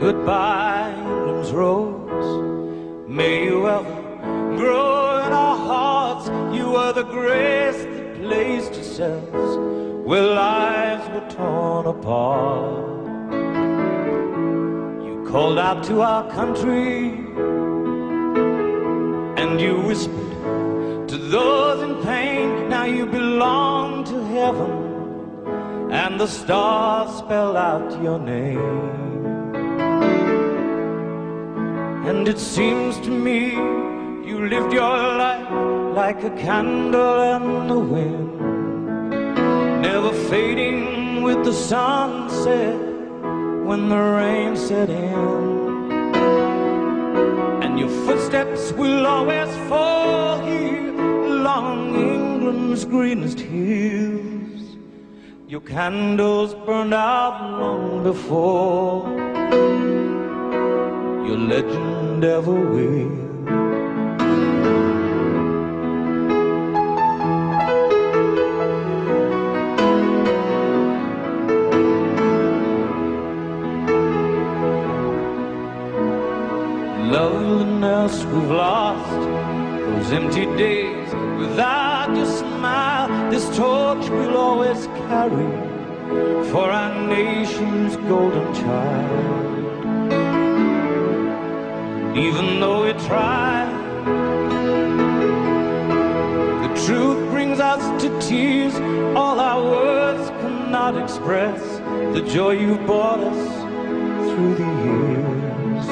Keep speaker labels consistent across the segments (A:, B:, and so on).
A: Goodbye, England's rose. May you ever grow in our hearts. You are the grace that placed yourselves where lives were torn apart. You called out to our country, and you whispered to those in pain. Now you belong to heaven, and the stars spell out your name. And it seems to me you lived your life like a candle in the wind, never fading with the sunset when the rain set in. And your footsteps will always fall here along England's greenest hills. Your candles burned out long before your legend ever will. Loveliness we've lost, those empty days without your smile. This torch we'll always carry for our nation's golden child. Even though we try, the truth brings us to tears. All our words cannot express the joy you brought us through the years.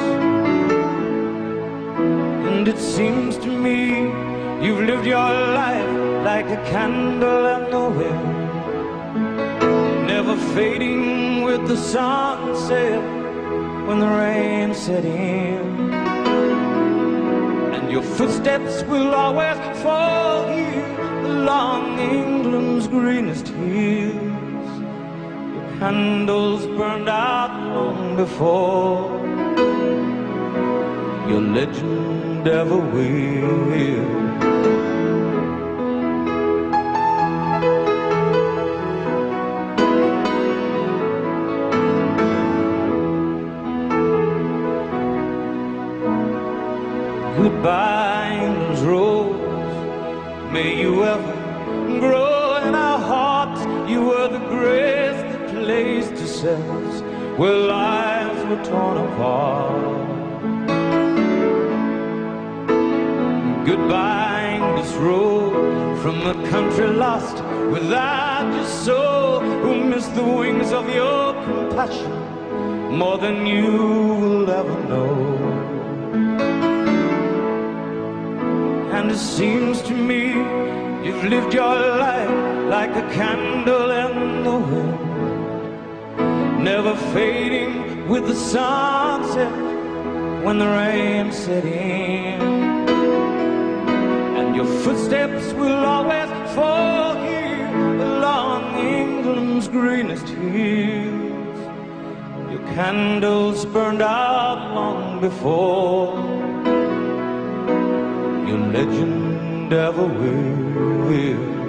A: And it seems to me you've lived your life like a candle in the wind, never fading with the sunset when the rain set in. And your footsteps will always fall here along England's greenest hills. Your candles burned out long before your legend ever will. Goodbye, England's rose. May you ever grow in our hearts. You were the grace that placed yourselves where lives were torn apart. Goodbye, English road, from the country lost without your soul, who missed the wings of your compassion more than you will ever know. And it seems to me you've lived your life like a candle in the wind, never fading with the sunset when the rain set in. And your footsteps will always fall here along England's greenest hills. Your candles burned out long before your legend ever will.